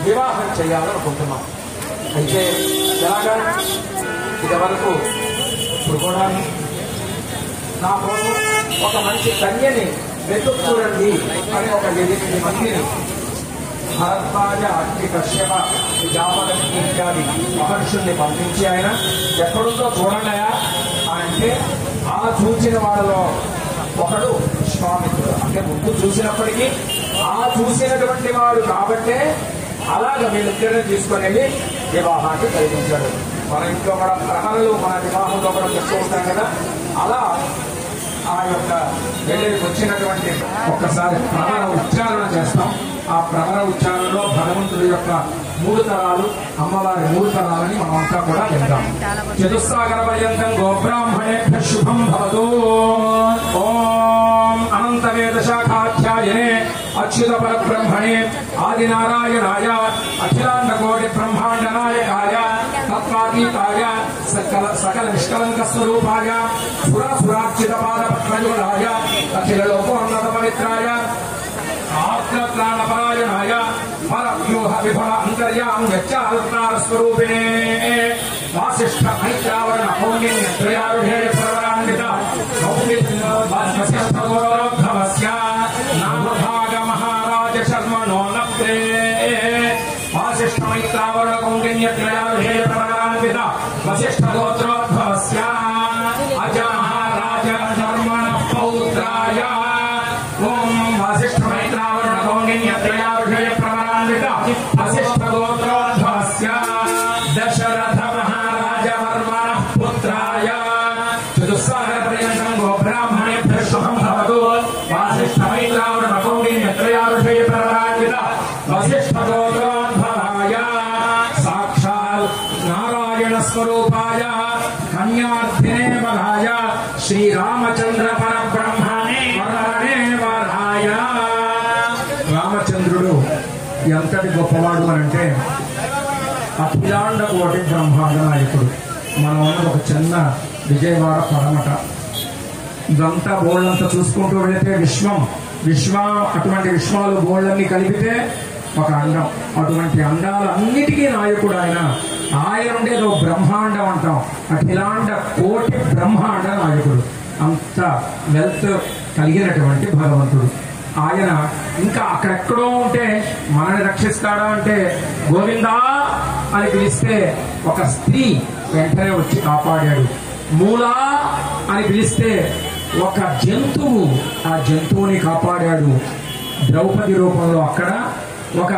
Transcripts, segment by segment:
వివాహం చేయాలనుకుంటున్నాం. అయితే ఎలాగా ఇదివరకు ఇప్పుడు కూడా నా కోసం ఒక మంచి కన్యని వెతుకు చూడండి అని ఒక 8 మందిని భరద్వాజ, అగ్ని, కశ్యప, జామదగ్ని ఇత్యాది మహర్షుల్ని పంపించి ఆయన ఎక్కడుందో చూడండియా అంటే ఆ చూసిన వాళ్ళలో ఒకడు విశ్వామిత్రుడు. అంటే ముందు చూసినప్పటికీ ఆ చూసినటువంటి వాడు కాబట్టే అలాగ వీళ్ళిద్దరిని తీసుకొని వెళ్ళి వివాహాన్ని కలిగించాడు. మన ఇంట్లో కూడా గ్రహాలు మన వివాహంలో కూడా చెప్తూ ఉంటాం కదా, అలా ఆ యొక్క వెళ్ళికి వచ్చినటువంటి ఒక్కసారి ప్రవర ఉచ్చారణ చేస్తాం. ఆ ప్రవర ఉచ్చారణలో భగవంతుడి యొక్క 3 తరాలు, అమ్మవారి 3 తరాలని మనమంతా కూడా వింటాం. చతుస్సాగర పర్యంతం గోబ్రాహ్మణేభ్య శుభం భవతు. ఓం అనంత వేద శాఖాధ్యాయనే అచ్యుత పరబ్రహ్మణే ఆదినారాయణాయ అఖిలాండ కోటి బ్రహ్మాండ నాయకాయ తత్వాతీతాయ సకల నిష్కలంక స్వరూపాయ సురాసురార్చిత పాద పద్మయుగాయ అఖిల లోకోన్నత పవిత్రాయ ఆత్మత్రాణపరాయణాయ పరవ్యూహ విఫల అంతర్యామ్యత్యావతార స్వరూపిణే వాసిష్ఠ మైత్రావరణ పౌర్ణ్యత్రయారుహే ప్రవరాన్విత గౌరవోద్భవస్య నామభాగ మహారాజ శర్మణో నప్తే వాసిష్ఠ మైత్రావరణ పౌర్ణ్యత్రయారుహే ప్రవరాన్విత వసిష్ఠ గోత్రోద్భవస్య అజ మహారాజ శర్మణ పౌత్రాయ ఓం వసిష్ఠ మైత్రావరణ పౌర్ణ్యత్రయారుహే ప్రవరాన్విత వసిష్ఠ గోత్రోద్భవస్య దశరథ మహారాజ వర్మణ పుత్రాయ చతుస్సాగర పర్యంతం గోబ్రాహ్మణేభ్య శుభం భవతు. వాసిష్ఠ మైత్రావరణ పౌర్ణ్యత్రయారుహే ప్రవరాన్విత వసిష్ఠ గోత్రోద్భవాయ సాక్షాత్ నారాయణ స్వరూపాయ కన్యార్థినే వరాయ శ్రీరామచంద్ర పరబ్రహ్మణే వరాణే వరాయ. రామచంద్రుడు ఎంతటి గొప్పవాడు అనంటే అఖిలాండ కోటి బ్రహ్మాండ నాయకుడు. మనం ఉన్నది ఒక చిన్న విజయవాడ పరమట. ఇదంతా బోళ్ళంతా చూసుకుంటూ వెళితే విశ్వం అటువంటి విశ్వాలు బోళ్ళన్నీ కలిపితే ఒక అండం. అటువంటి అండాలన్నిటికీ నాయకుడు ఆయన ఉండేదో బ్రహ్మాండం అంటాం. అఖిలాండ కోటి బ్రహ్మాండ నాయకుడు. అంత వెల్త్ కలిగినటువంటి భగవంతుడు ఆయన. ఇంకా అక్కడెక్కడో ఉంటే మనల్ని రక్షిస్తాడా అంటే గోవిందా అని పిలిస్తే ఒక స్త్రీ వెంటనే వచ్చి కాపాడాడు. మూలా అని పిలిస్తే ఒక జంతువు ఆ జంతువుని కాపాడాడు. ద్రౌపది రూపంలో అక్కడ ఒక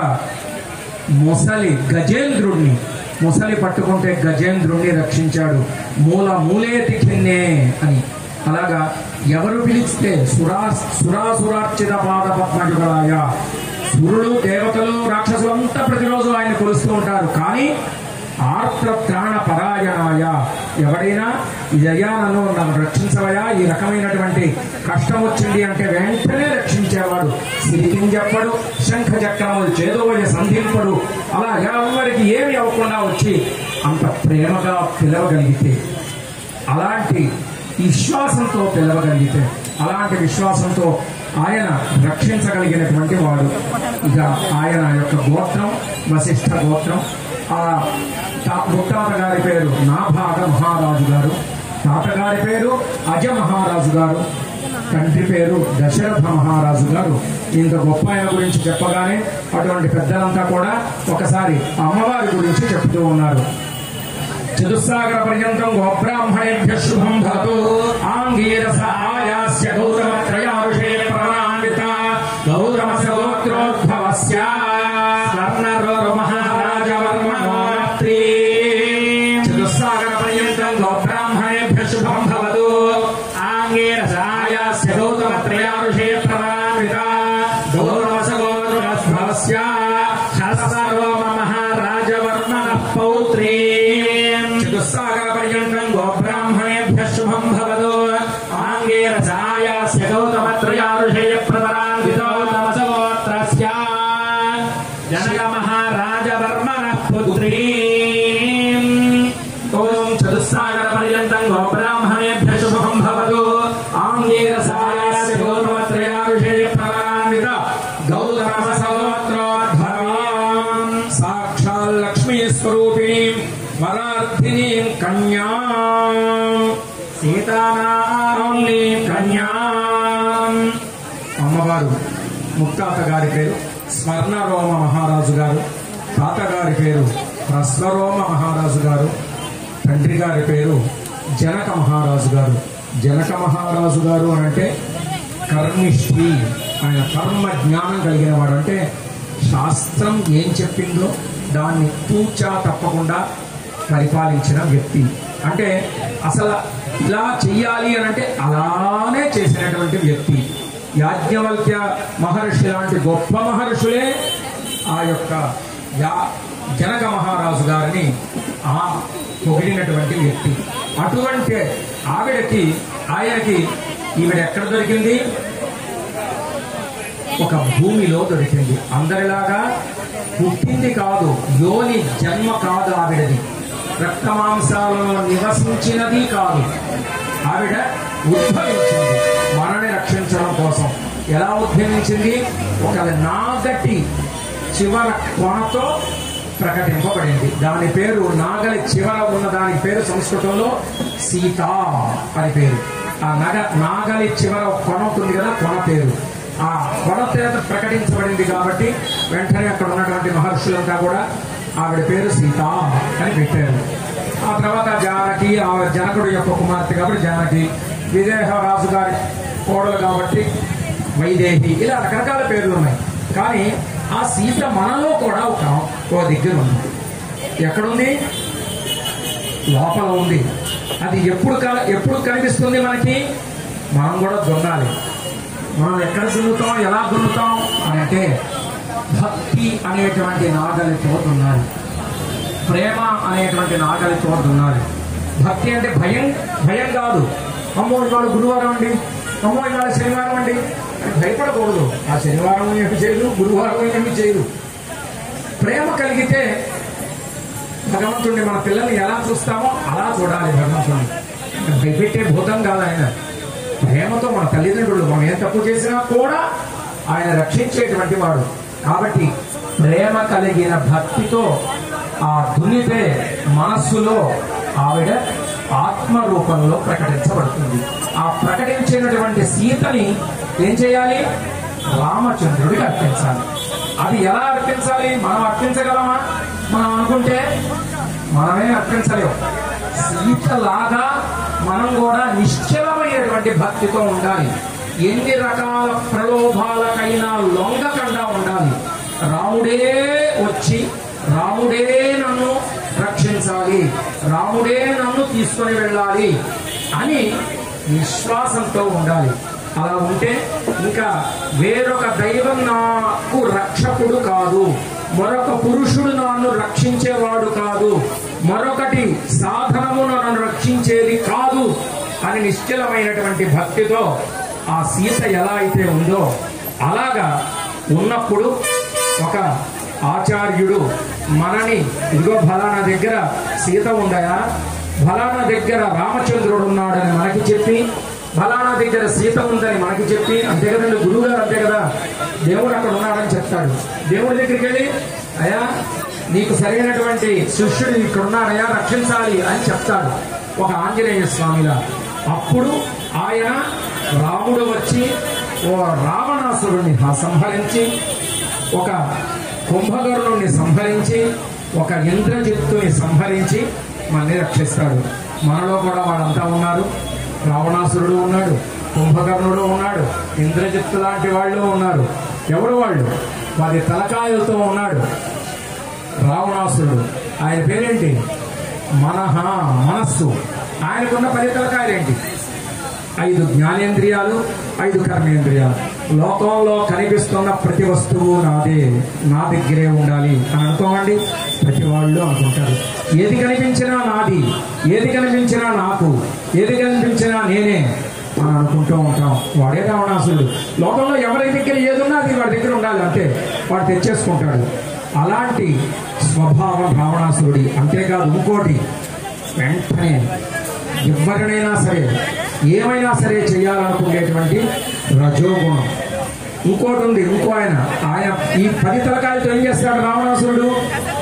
గజేంద్రుడిని ముసలి పట్టుకుంటే గజేంద్రుణ్ణి రక్షించాడు. మూలేతి కిన్నే అని. అలాగా ఎవరు పిలిస్తే సురాసురార్చిత పాద పద్మయుగలాయ. సురులు, దేవతలు, రాక్షసులంతా ప్రతిరోజు ఆయన కొలుస్తూ ఉంటారు. కానీ ఆర్త త్రాణ పరాయణాయ ఎవడైనా ఇదయ్యా నన్ను రక్షించవయా, ఈ రకమైనటువంటి కష్టం వచ్చింది అంటే వెంటనే రక్షించేవాడు. సిరికిం చెప్పడు, శంఖ చక్రములు చేదోయ సంధింపడు. అలా ఎవరికి ఏమి అవ్వకుండా వచ్చి అంత ప్రేమగా పిలవగలిగితే, అలాంటి విశ్వాసంతో పిలవగలిగితే, అలాంటి విశ్వాసంతో ఆయన రక్షించగలిగినటువంటి వాడు. ఇక ఆయన యొక్క గోత్రం వశిష్ఠ గోత్రం. ఆ ముత్తాత గారి పేరు నాభాగ మహారాజు గారు, తాతగారి పేరు అజ మహారాజు గారు, తండ్రి పేరు దశరథ మహారాజు గారు. ఇంత గొప్ప ఆయన గురించి చెప్పగానే అటువంటి పెద్దలంతా కూడా ఒకసారి అమ్మవారి గురించి చెప్తూ ఉన్నారు. చతుస్సాగర పర్యంతం గోబ్రాహ్మణేభ్య శుభం భవతు. ఆంగీరస ఆయాస్య గౌతమత్రయారుషే ప్రవరాన్విత గౌతమస్య గోత్రోద్భవస్య స్వర్ణరోరు మహారాజ వర్మణో నప్తి. చతుస్సాగర పర్యంతం గోబ్రాహ్మణేభ్య శుభం భవతు. ఆంగీరస ఆయాస్య గౌతమత్రయారుషే ప్రవరాన్విత గౌతమస్య గోత్రోద్భవస్య సహస్రరోమ మహారాజ వర్మణ పౌత్రీ. చతుస్సాగర పర్యంతం గోబ్రాహ్మణేభ్య శుభం భవతు. ఆంగీరసాయాస్య గౌతమత్రయారుషే ప్రవరాన్వితో తమసగోత్రస్య జనక మహారాజ వర్మణ పుత్రీ. ఓం చతుస్సాగర పర్యంతం గోబ్రాహ్మణేభ్య శుభం భవతు. ఆంగీరసాయాస్య గౌతమత్రయారుషే ప్రవరాన్విత గౌతమసగోత్రోద్భవం సాక్షాల్ లక్ష్మీ స్వరూపిణీం వరార్థినీం కన్యాం సీతానాంని కన్యాం. అమ్మవారు ముత్తాత గారి పేరు స్వర్ణరోమ మహారాజు గారు, తాతగారి పేరు ప్రస్వరోమ మహారాజు గారు, తండ్రి గారి పేరు జనక మహారాజు గారు. జనక మహారాజు గారు అని అంటే కర్మిష్ఠి, ఆయన కర్మ జ్ఞానం కలిగిన వాడు. అంటే శాస్త్రం ఏం చెప్పిందో దాన్ని తూచా తప్పకుండా పరిపాలించిన వ్యక్తి. అంటే అసలు ఇలా చెయ్యాలి అని అంటే అలానే చేసినటువంటి వ్యక్తి. యాజ్ఞవల్క్య మహర్షి లాంటి గొప్ప మహర్షులే ఆ యొక్క జనక మహారాజు గారిని పొగిడినటువంటి వ్యక్తి. అటువంటి ఆయనకి ఈవిడ ఎక్కడ దొరికింది? ఒక భూమిలో దొరికింది. అందరిలాగా పుట్టింది కాదు, యోని జన్మ కాదు ఆవిడది, రక్తమాంసాలలో నివసించినది కాదు. ఆవిడ ఉద్భవించింది మనని రక్షించడం కోసం. ఎలా ఉద్భవించింది? ఒక నాగటి చివర కొనతో ప్రకటింపబడింది. దాని పేరు, నాగలి చివర ఉన్న దాని పేరు సంస్కృతంలో సీత అని పేరు. ఆ నాగలి చివర కొన ఉంటుంది కదా, కొన పేరు. ఆ కొన చేత ప్రకటించబడింది కాబట్టి వెంటనే అక్కడ ఉన్నటువంటి మహర్షులంతా కూడా ఆవిడ పేరు సీత అని పెట్టారు. ఆ తర్వాత జానకి, ఆ జనకుడు యొక్క కుమార్తె కాబట్టి జానకి, విదేహ రాజు గారి కోడలు కాబట్టి వైదేహి, ఇలా రకరకాల పేర్లు ఉన్నాయి. కానీ ఆ సీత మనలో కూడా ఒక దగ్గర ఉంది. ఎక్కడుంది? లోపల ఉంది. అది ఎప్పుడు కనిపిస్తుంది మనకి? మనం కూడా దున్నాలి. మనం ఎక్కడ దున్నుతాం, ఎలా దున్నుతాం అని అంటే భక్తి అనేటువంటి నాగలితో దున్నాలి, ప్రేమ అనేటువంటి నాగలితో దున్నాలి. భక్తి అంటే భయం కాదు. అమ్మో ఇవాళ గురువారం అండి, అమ్మో ఇవాళ శనివారం అండి అని భయపడకూడదు. ఆ శనివారం ఏమి చేయదు, గురువారం ఏమి చేయదు. ప్రేమ కలిగితే భగవంతుడిని, మన పిల్లల్ని ఎలా చూస్తామో అలా చూడాలి భగవంతుడిని. భయపెట్టే భూతం కాదు ఆయన. ప్రేమతో మన తల్లిదండ్రులు మనం ఏం తప్పు చేసినా కూడా ఆయన రక్షించేటువంటి వాడు. కాబట్టి ప్రేమ కలిగిన భక్తితో ఆ దున్నితే మనస్సులో ఆవిడ ఆత్మ రూపంలో ప్రకటించబడుతుంది. ఆ ప్రకటించినటువంటి సీతని ఏం చేయాలి? రామచంద్రుడికి అర్పించాలి. అది ఎలా అర్పించాలి? మనం అర్పించగలమా? మనం అనుకుంటే మనమే అర్పించలేము. సీతలాగా మనం కూడా నిశ్చలమైనటువంటి భక్తితో ఉండాలి. ఎన్ని రకాల ప్రలోభాలకైనా లొంగకుండా ఉండాలి. రాముడే వచ్చి రాముడే నన్ను రక్షించాలి, రాముడే నన్ను తీసుకొని వెళ్ళాలి అని విశ్వాసంతో ఉండాలి. అలా ఉంటే ఇంకా వేరొక దైవం నాకు రక్షకుడు కాదు, మరొక పురుషుడు నన్ను రక్షించేవాడు కాదు, మరొకటి సాధనము నన్ను రక్షించేది కాదు అని నిశ్చలమైనటువంటి భక్తితో ఆ సీత ఎలా అయితే ఉందో అలాగా ఉన్నప్పుడు ఒక ఆచార్యుడు మనని, ఇదిగో ఫలానా దగ్గర సీత ఉందయా, ఫలానా దగ్గర రామచంద్రుడు ఉన్నాడని మనకి చెప్పి, ఫలానా దగ్గర సీత ఉందని మనకి చెప్పి, అంతే కదండి గురువు గారు, అంతే కదా, దేవుడు అక్కడ ఉన్నాడని చెప్తాడు. దేవుడి దగ్గరికి వెళ్ళి అయ్యా నీకు సరైనటువంటి శిష్యుడు ఇక్కడ ఉన్నాడయ్యా రక్షించాలి అని చెప్తాడు ఒక ఆంజనేయ స్వామిలా. అప్పుడు ఆయన రాముడు వచ్చి ఓ రావణాసురుణ్ణి సంహరించి, ఒక కుంభకర్ణుణ్ణి సంహరించి, ఒక ఇంద్రజిత్తుని సంహరించి మనని రక్షిస్తాడు. మనలో కూడా వాళ్ళంతా ఉన్నారు. రావణాసురుడు ఉన్నాడు, కుంభకర్ణుడు ఉన్నాడు, ఇంద్రజిత్తు లాంటి వాళ్ళు ఉన్నారు. ఎవరు వాళ్ళు? 10 తలకాయలతో ఉన్నాడు రావణాసురుడు. ఆయన పేరేంటి? మనస్సు. ఆయనకున్న 10 తలకాయలేంటి? 5 జ్ఞానేంద్రియాలు, 5 కర్మేంద్రియాలు. లోకంలో కనిపిస్తున్న ప్రతి వస్తువు నాదే, నా దగ్గరే ఉండాలి అని అనుకోమండి. ప్రతి వాళ్ళు అనుకుంటారు. ఏది కనిపించినా నాది, ఏది కనిపించినా నాకు, ఏది కనిపించినా నేనే అని అనుకుంటూ ఉంటాం. వాడే రావణాసురుడు. లోకంలో ఎవరి దగ్గర ఏదున్నా అది వాడి దగ్గర ఉండాలి, అంతే, వాడు తెచ్చేసుకుంటాడు. అలాంటి స్వభావం రావణాసురుడి. అంతేకాదు ఇంకోటి, వెంటనే ఎవరినైనా సరే ఏమైనా సరే చేయాలనుకునేటువంటి రజోగుణం. ఇంకోటి ఉంది, ఇంకో ఆయన ఈ 10 తలకాయలతో ఏం చేస్తాడు రావణాసురుడు?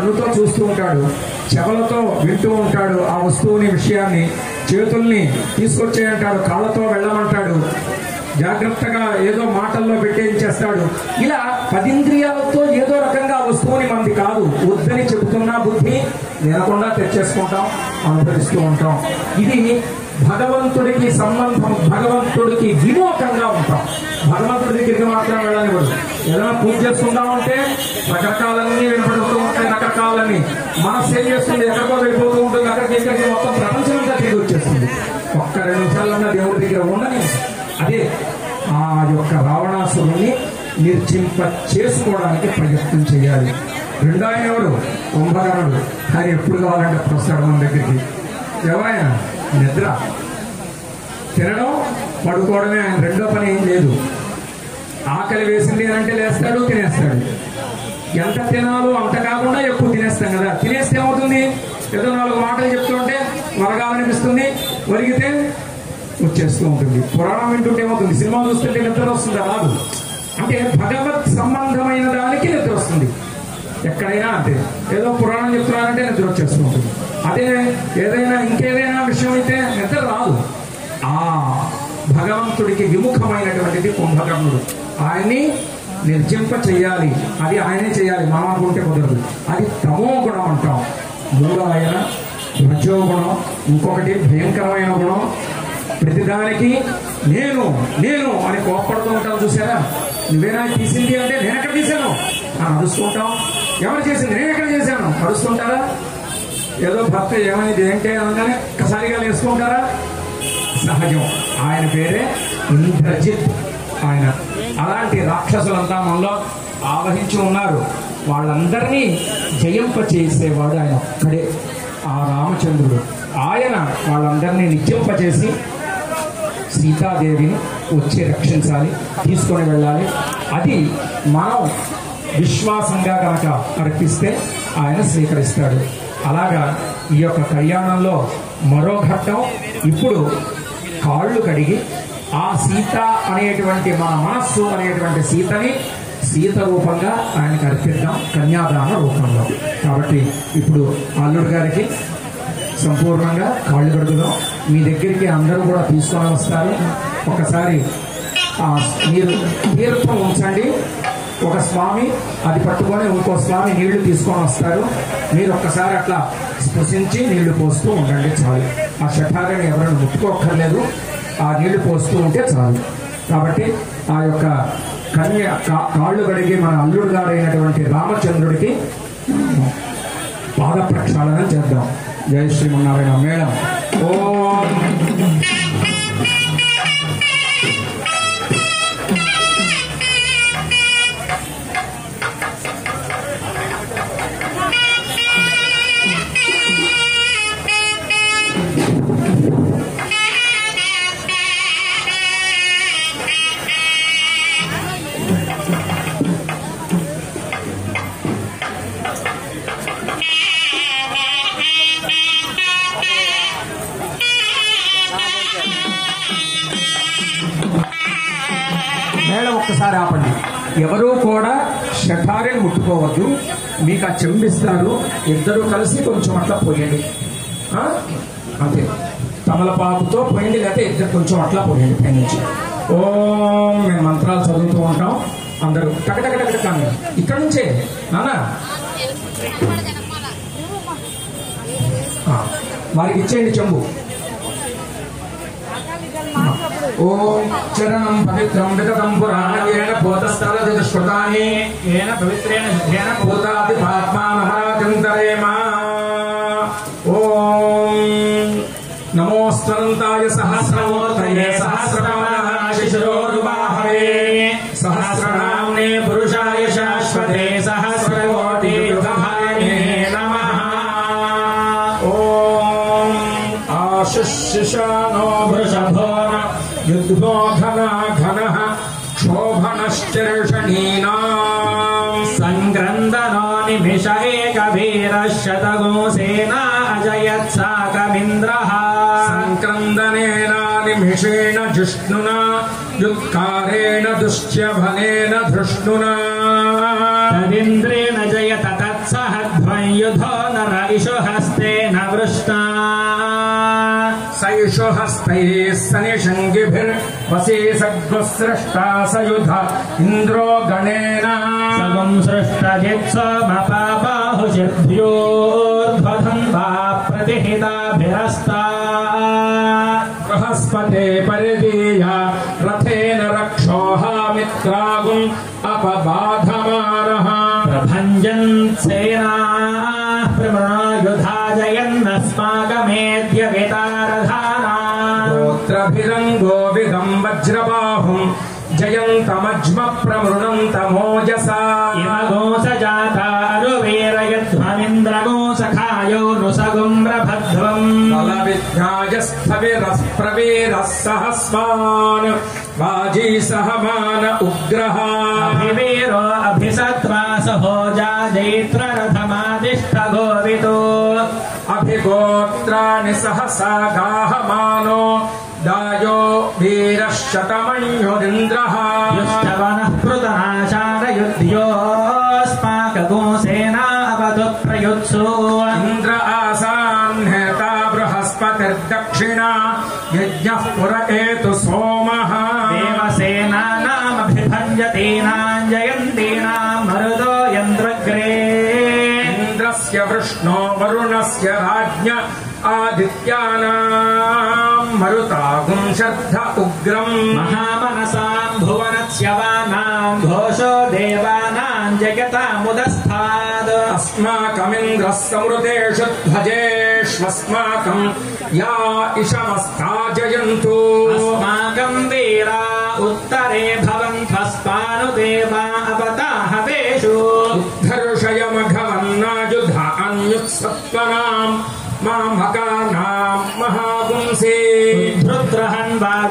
కళ్ళుతో చూస్తూ ఉంటాడు, చెవులతో వింటూ ఉంటాడు ఆ వస్తువుని విషయాన్ని, చేతుల్ని తీసుకొచ్చేయంటాడు, కాళ్ళతో వెళ్ళమంటాడు, జాగ్రత్తగా ఏదో మాటల్లో పెట్టేయించేస్తాడు. ఇలా 10 ఇంద్రియాలతో ఏదో రకంగా వస్తువుని మంది కాదు వద్దని చెబుతున్నా బుద్ధి వినకుండా తెచ్చేసుకుంటాం, అనుభవిస్తూ ఉంటాం. ఇది భగవంతుడికి సంబంధం, భగవంతుడికి విమోకంగా ఉంటాం. భగవంతుడి దగ్గరికి మాత్రం వెళ్ళాలి. కూడా ఏదైనా పూజ చేసుకుంటామంటే రకరకాలన్నీ వినపడుతూ ఉంటాయి, రకరకాలన్నీ మనస్సు ఏం చేస్తుంది, ఎక్కడికో వెళ్ళిపోతూ ఉంటుంది, అక్కడికి ఇక్కడికి మొత్తం ప్రపంచం అంతా తిరిగి వచ్చేస్తుంది. ఒక్క 2 నిమిషాలన్నా దేవుడి దగ్గర ఉండని. అదే ఆ యొక్క రావణాసురుణ్ణి నిర్జింప చేసుకోవడానికి ప్రయత్నం చేయాలి. రెండో ఆయన ఎవరు? కుంభకర్ణుడు. ఆయన ఎప్పుడు కావాలంటే అప్పుడు వస్తాడు మన దగ్గరికి. ఎవరైనా నిద్ర, తినడం, పడుకోవడమే ఆయన రెండో పని. ఏం లేదు. ఆకలి వేసింది అంటే లేస్తాడు, తినేస్తాడు. ఎంత తినాలో అంత కాకుండా ఎక్కువ తినేస్తాం కదా. తినేస్తే ఏమవుతుంది? ఏదో 4 మాటలు చెప్తుంటే వరగాలనిపిస్తుంది, ఒరిగితే వచ్చేస్తూ ఉంటుంది. పురాణం వింటుంటే ఏమవుతుంది? సినిమా చూస్తుంటే నిద్ర వస్తుందా? రాదు. అంటే భగవత్ సంబంధమైన దానికి నిద్ర వస్తుంది. ఎక్కడైనా అంతే. ఏదో పురాణం చెప్తున్నారంటే నిద్ర వచ్చేస్తూ ఉంటుంది. అదే ఏదైనా ఇంకేదైనా విషయం అయితే నిద్ర రాదు. ఆ భగవంతుడికి విముఖమైనటువంటిది కుంభకర్ణుడు. ఆయన్ని నిర్జింప చెయ్యాలి. అది ఆయనే చేయాలి, మనం అనుకుంటే కుదరదు. అది తమో గుణం అంటాం. 3వ ఆయన రజోగుణం. ఇంకొకటి భయంకరమైన గుణం. ప్రతిదానికి నేను నేను అని కోప్పడుతూ ఉంటాం. చూసారా? నువ్వేనా తీసింది అంటే నేను ఎక్కడ తీశాను అరుస్తుంటాం. ఎవరు చేసింది? నేను ఎక్కడ చేశాను అరుస్తుంటారా? ఏదో భర్త ఏమైంది ఏంటి అనగానే కసారిగా వేసుకుంటారా? సహజం. ఆయన పేరే ఇంద్రజిత్. ఆయన అలాంటి రాక్షసులంతా మనలో ఆవహించి ఉన్నారు. వాళ్ళందరినీ జయింప చేసేవాడు ఆయన ఒక్కడే, ఆ రామచంద్రుడు. ఆయన వాళ్ళందరినీ నిత్యింపచేసి సీతాదేవిని వచ్చి రక్షించాలి, తీసుకొని వెళ్ళాలి. అది మనం విశ్వాసంగా కనుక అర్పిస్తే ఆయన స్వీకరిస్తాడు. అలాగా ఈ యొక్క కళ్యాణంలో మరో ఘట్టం. ఇప్పుడు కాళ్ళు కడిగి ఆ సీత అనేటువంటి మన మనస్సు అనేటువంటి సీతని సీత రూపంగా ఆయనకు అర్పిద్దాం, కన్యాదాన రూపంలో. కాబట్టి ఇప్పుడు అల్లుడు గారికి సంపూర్ణంగా కాళ్ళు కడుగుదాం. మీ దగ్గరికి అందరూ కూడా తీసుకొని వస్తారు. ఒకసారి మీరు తీర్థం ఉంచండి. ఒక స్వామి అది పట్టుకొని ఇంకో స్వామి నీళ్లు తీసుకొని వస్తారు. మీరు ఒక్కసారి అట్లా స్పృశించి నీళ్లు పోస్తూ ఉండండి చాలు. ఆ శఠారిని ఎవరైనా ముట్టుకోక్కర్లేదు, ఆ నీళ్లు పోస్తూ ఉంటే చాలు. కాబట్టి ఆ యొక్క కాళ్ళు కడిగి మన అల్లుడు గారైనటువంటి రామచంద్రుడికి పాద ప్రక్షాళన చేద్దాం. జై శ్రీమన్నారాయణ. మేడం ఓం ఒక్కసారి ఆపండి. ఎవరూ కూడా శఠారిని ముట్టుకోవద్దు. మీకు ఆ చెంబిస్తారు, ఇద్దరు కలిసి కొంచెం అట్లా పోయండి. అంతే, తమలపాకుతో పోయండి, లేకపోతే ఇద్దరు కొంచెం అట్లా పోయండి పైనుంచి. ఓం మేము మంత్రాలు చదువుతూ ఉంటాం. అందరూ టకటకటక కానీ ఇక్కడ నుంచే నానా వారికి ఇచ్చేయండి చెంబు. ఓం చరణం పవిత్రం విగతం పురాణేన భూతస్థలది దుష్కృతాని ఏన పవిత్రేణ శుద్ధేన భూతాది పాత్మానహరాజంతరేమా. ఓం నమోస్తనంతాయ సహస్రమూర్తయే సహస్రపాదాయ శిశిరోరుబాహవే సహస్రనామ్నే పురుషాయ శాశ్వతే సహస్రకోటి యుగధారిణే నమః. ఓం ఆశిషానో వృషభో యుద్ధో ఘనా ఘనః క్షోభనశ్చర్షణీనాం సంగ్రందనో నిమిష ఏకవీరః శతగో సేనా అజయత్సాకమింద్రః సంక్రందనేన నిమిషేణ జిష్ణునా యుత్కారేణ దుశ్చ్యభనేన ధృష్ణునా తదింద్రేణ జయత తత్సహ ధ్వన్యో कृष्णा सैषो हस्तैः सनिषङ्गिभिर्वसे सद्गुसृष्टा सयुध इन्द्रो गणेन सगुं सृष्टजित्समपाबाहुषिभ्योर्ध्वधन्वा प्रतिहिताभिरस्ता बृहस्पते परिदीया रथेन रक्षोहामित्रागुम् अपबाधमानः प्रभञ्जन् सेनाः प्रमृणायुधाजयन्नस्माकमेद्य वितारधाना गोत्रभिरङ्गोविदं वज्रबाहुम् जयन्तमज्म प्रमृणन्तमोजसा इमगोसजाता अरुवीरयध्वमिन्द्रगोसखायो नुसगुम्रभध्वम् बलविद्यायस्थविरः प्रवीरः सहस्वान् वाजी सहमान उग्रः अभिवीरो अभिसत्वा सहोजा जैत्ररथमादिष्टगोवितो अभिगोत्राणि सहसा गाहमानो दायो वीरः शतमन्युरिन्द्रः युष्टवनः पृतनाशारयुध्योऽस्माकगोसेना अवतु प्रयुत्सु इन्द्र आसान्नेता बृहस्पतिर्दक्षिणा यज्ञः पुर एतु सोमः देवसेनानामभिभञ्जतीनाम् जयन्तीनाम् मरुदो यन्द्रग्रे इन्द्रस्य वृष्णो वरुणस्य राज्ञ आदित्यानाम् मरुतागुं शर्ध उग्रम् महामनसाम् भुवनस्यवानाम् घोषो देवानाम् जगतामुदस्थाद् अस्माकमिन्द्रः समृतेषु ध्वजेष्वस्माकम् या इषमस्ता जयन्तु अस्माकम् वीरा उत्तरे भवन्त्वस्मानुदेवा अवताहवेषु उद्धर्षयमघवन्नायुधा अन्युत्सत्त्वनाम् मामकानाम् महापुंसे रुद्रहन्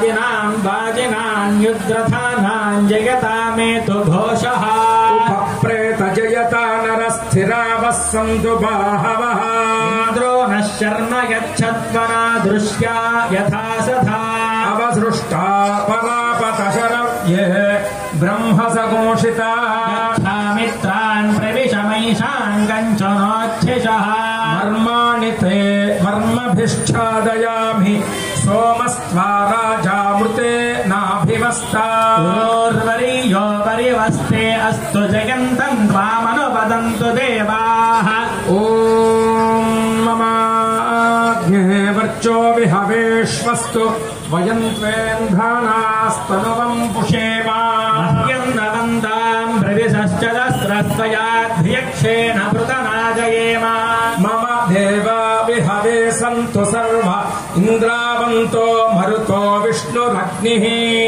वाजिनाम् जगतामेतु घोषः उपप्रेत जयता नरस्थिरावः सन्तु बाहवः इन्द्रो नः शर्म यच्छत्वरा दृश्या यथा सधा अवसृष्टा परापतशरव्ये ब्रह्मसघोषिता मित्रान् प्रविशमैषान् कञ्चनोच्छिषः मर्माणि ते मर्मभिश्चादयामि सोमस्त्वा राजामृते नाभिवस्ता पुरोर्वरीयो परिवस्ते अस्तु जयन्तम् त्वामनुपदन्तु देवाः ॐ ममाग्ने वर्चो विहवेष्वस्तु वयं त्वेन्धानास्तनुवं पुषेमा मह्यन्नवन्ताम् प्रविशश्च दस्रस्त्वयाध्यक्षेण पृतनाजयेम मम देवा विहवे सन्तु सर्व इन्द्रावन्तो मरुतो विष्णुरग्निः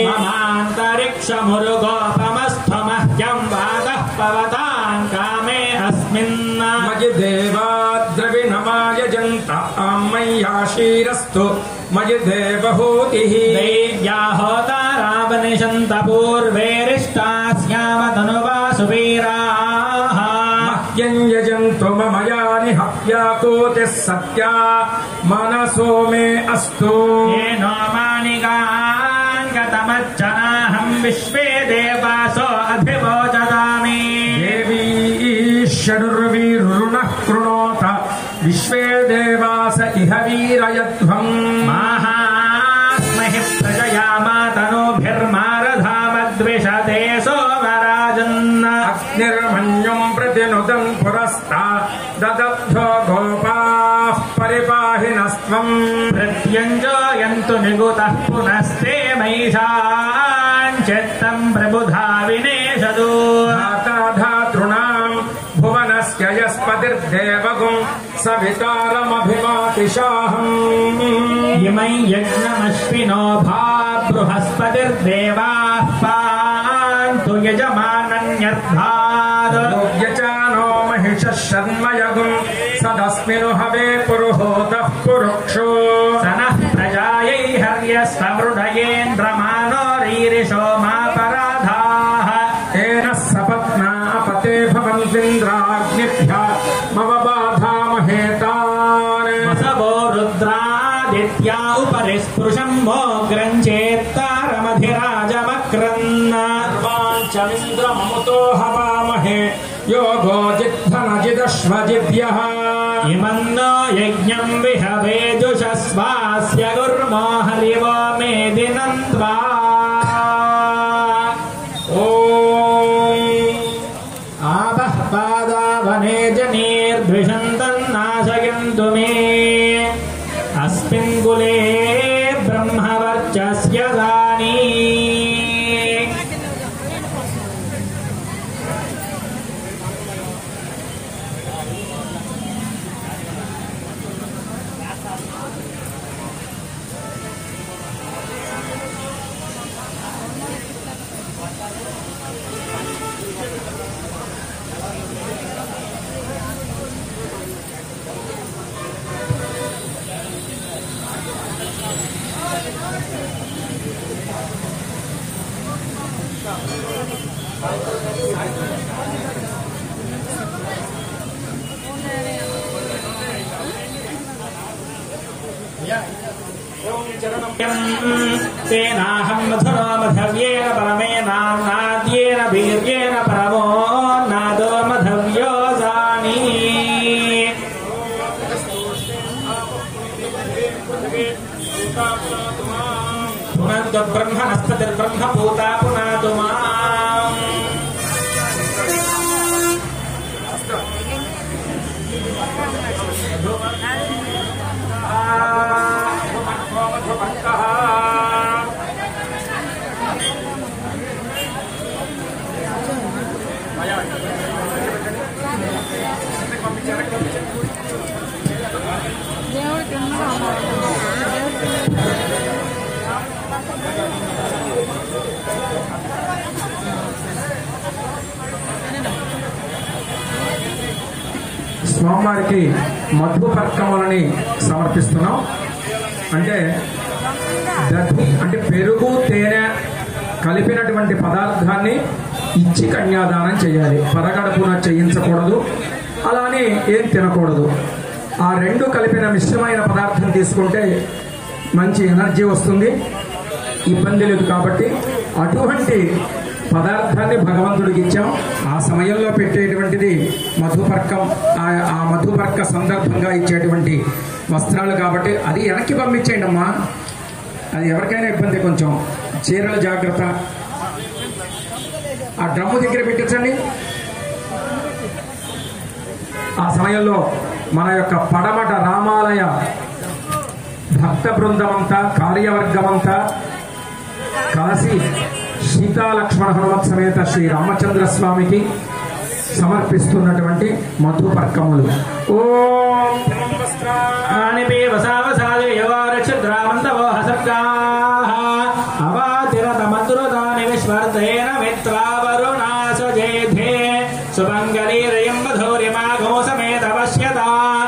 ममान्तरिक्षमुरुगोपमस्थमह्यम् वादः पवताम् कामे अस्मिन् मयि देवा द्रविणमायजन्त मय्याशीरस्तु मयि देवहूतिः दैव्या होतारावनिशन्त पूर्वेरिष्टास्यामतनुवासु वीराः यजन्तु मम यानि हव्याकोतिः सत्या मनसो मे अस्तु येनो मानिकान् गतमज्जनाहम् विश्वे देवासो अभिवोचदामि देवी षडुर्वीरुणः कृणोत विश्वे देवास इह वीरयध्वम् माहास्महि प्रजया मातनोभिर्मारधामद्विषते सोमराजन् अग्निर्मन्युम् प्रतिनुदन् पुरस्ता ददब्धो गोपाः परिपाहि नस्त्वम् प्रत्यञ्जयन्तु निगुतः पुनस्ते मैषाञ्चित्तम् प्रबुधा विनेशदु धातॄणाम् भुवनस्य यस्पतिर्देवगुम् सवितारमभिमातिशाहम् इमै यज्ञमश्विनो भा बृहस्पतिर्देवाः पान्तु यजमानन्यर्थात् यचानो महिषः शर्मयगुम् सदस्मिनु हवे पुरुहूतः पुरुक्षो स नः प्रजायै हर्यस्वमृढयेन्द्रमानोरीरिषो मापराधाः तेन सपत्ना पते भवन्तीन्द्राग्निभ्यः मम बाधामहेतान् वसवो रुद्रादित्या उपरि स्पृशम् मोग्रञ्चेत्तारमधिराजमक्रन् सर्वाञ्चमिन्द्रममुतो हवामहे योगो जिद्धनजिदश्वजिद्यः ఇమన్నో యజ్ఞం విహవేజుషస్వాస్య గుర్మో హరివో మేదినంత్వా ఓం ఆపః పాదావనే జనీర్ద్విషन्तన్నాశయంతు మే అస్మిన్ కులే బ్రహ్మవర్చస్య దానీ तेनाहं मधुरो मधव्येन परमेनाद्येन वीर्येण परमो नादो मधव्यो जानी पुनर्दो ब्रह्मणस्पतिर्ब्रह्म पूता पुनातु माम् స్వామివారికి మధుపర్కములని సమర్పిస్తున్నాం. అంటే దధి అంటే పెరుగు తేనె కలిపినటువంటి పదార్థాన్ని ఇచ్చి కన్యాదానం చేయాలి. పరగడుపున చేయించకూడదు, అలానే ఏం తినకూడదు. ఆ రెండు కలిపిన మిశ్రమైన పదార్థం తీసుకుంటే మంచి ఎనర్జీ వస్తుంది, ఇబ్బంది లేదు. కాబట్టి అటువంటి పదార్థాన్ని భగవంతుడికి ఇచ్చాం. ఆ సమయంలో పెట్టేటువంటిది మధుపర్కం. ఆ మధుపర్క సందర్భంగా ఇచ్చేటువంటి వస్త్రాలు కాబట్టి అది వెనక్కి పంపించేయండి అమ్మా. అది ఎవరికైనా ఇబ్బంది. కొంచెం చీరల జాగ్రత్త. ఆ డ్రమ్ము దగ్గర పెట్టించండి. ఆ సమయంలో మన యొక్క పడమట రామాలయ భక్త బృందమంతా కార్యవర్గమంతా కాశీ సీతాలక్ష్మణ హనుమత్ సమేత శ్రీ రామచంద్ర స్వామికి సమర్పిస్తున్నటువంటి మధుపర్కములు. ఓం సుమంగళీరయం మధురిమాగో సమేత పశ్యత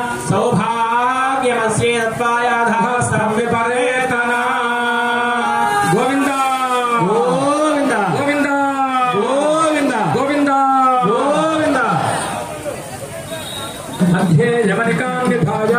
సౌభాగ్యమస్యేత్వాయాధహస్తం విపరేతన. గోవింద గోవింద గోవింద గోవింద గోవింద గోవింద. మధ్యే యవనికాం విభాయ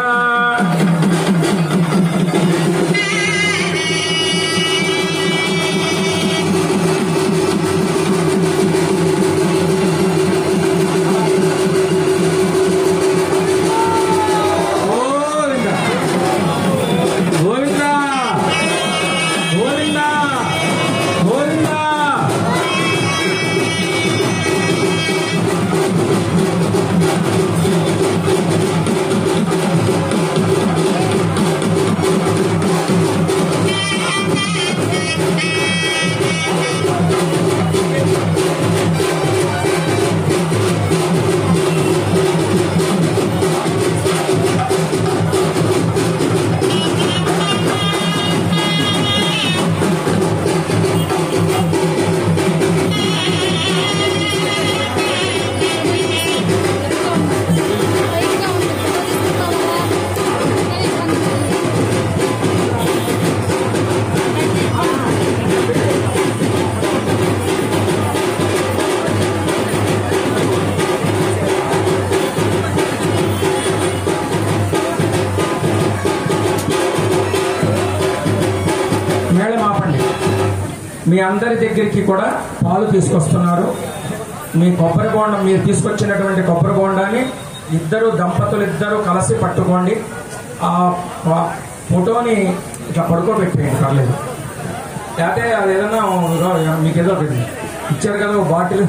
మీ అందరి దగ్గరికి కూడా పాలు తీసుకొస్తున్నారు. మీ కొబ్బరి బోండం, మీరు తీసుకొచ్చినటువంటి కొబ్బరి బోండాన్ని ఇద్దరు దంపతులు ఇద్దరు కలిసి పట్టుకోండి. ఆ ఫోటోని ఇట్లా పడుకోబెట్టేయండి, పర్లేదు. లేకపోతే అది ఏదైనా మీకు ఏదో ఒకటి ఇచ్చారు కదా బాటిల్,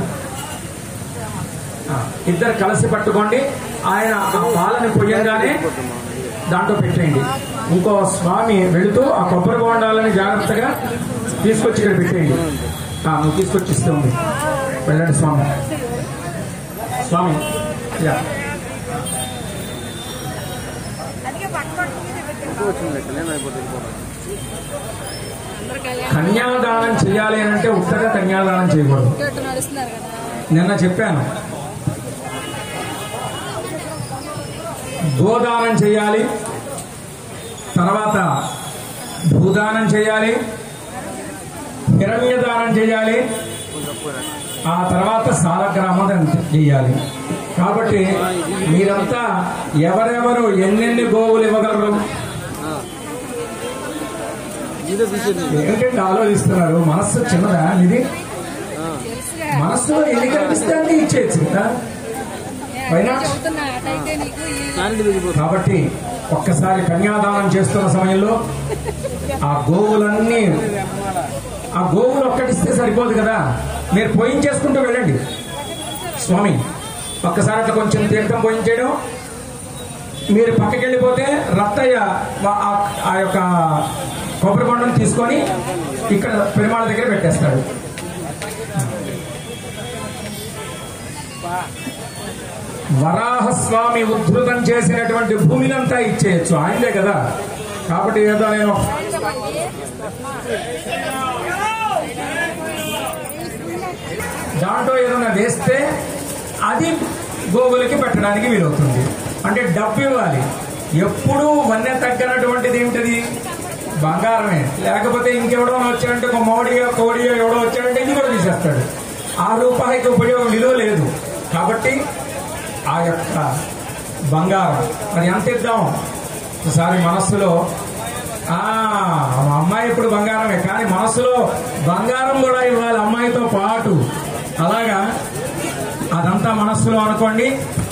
ఇద్దరు కలిసి పట్టుకోండి. ఆయన ఆ పాలని పొయ్యంగానే దాంట్లో పెట్టేయండి. ఇంకో స్వామి వెళుతూ ఆ కొబ్బరి బోండాలని జాగ్రత్తగా తీసుకొచ్చి ఇక్కడ పెట్టేయండి. నువ్వు తీసుకొచ్చి ఇస్తే ఉంది. వెళ్ళండి స్వామి. స్వామి కన్యాదానం చేయాలి అని అంటే ఉత్తగా కన్యాదానం చేయకూడదు. నిన్న చెప్పాను, గోదానం చేయాలి, తర్వాత భూదానం చేయాలి, హిరణ్యదానం చేయాలి, ఆ తర్వాత సాలగ్రామం చేయాలి. కాబట్టి మీరంతా ఎవరెవరు ఎన్నెన్ని గోవులు ఇవ్వగలరు ఏంటంటే ఆలోచిస్తున్నారు. మనస్సు చిన్నదా ఇది? మనస్సులో ఎన్ని కనిపిస్తే అన్ని ఇచ్చేయచ్చు కదా. కాబట్టి ఒక్కసారి కన్యాదానం చేస్తున్న సమయంలో ఆ గోవులన్నీ, ఆ గోవులు ఒక్కటిస్తే సరిపోదు కదా, మీరు పోయించేసుకుంటూ వెళ్ళండి. స్వామి ఒక్కసారి అట్లా కొంచెం తీర్థం పోయించేయడం, మీరు పక్కకి వెళ్ళిపోతే రత్తయ్య ఆ యొక్క కొబ్బరి బొండను తీసుకొని ఇక్కడ పెరుమాళ దగ్గర పెట్టేస్తాడు. వరాహస్వామి ఉద్ధృతం చేసినటువంటి భూమినంతా ఇచ్చేయచ్చు, ఆయనదే కదా. కాబట్టి ఏదో నేను దాంట్లో ఏదైనా వేస్తే అది గోవులకి పెట్టడానికి వీలవుతుంది. అంటే డబ్బు ఇవ్వాలి. ఎప్పుడూ వన్నె తగ్గనటువంటిది ఏమిటది? బంగారమే. లేకపోతే ఇంకెవడో వచ్చాడంటే ఒక మోడియో కోడియో ఎవడో వచ్చాడంటే ఇది కూడా తీసేస్తాడు. ఆ రూపాయికి ఉపయోగం విలువ లేదు. కాబట్టి ఆ యొక్క బంగారం మరి ఎంత ఇద్దాం? ఒకసారి మనస్సులో అమ్మాయి ఇప్పుడు బంగారమే, కానీ మనస్సులో బంగారం కూడా ఇవ్వాలి అమ్మాయితో పాటు. అలాగా అదంతా మనస్సులో అనుకోండి.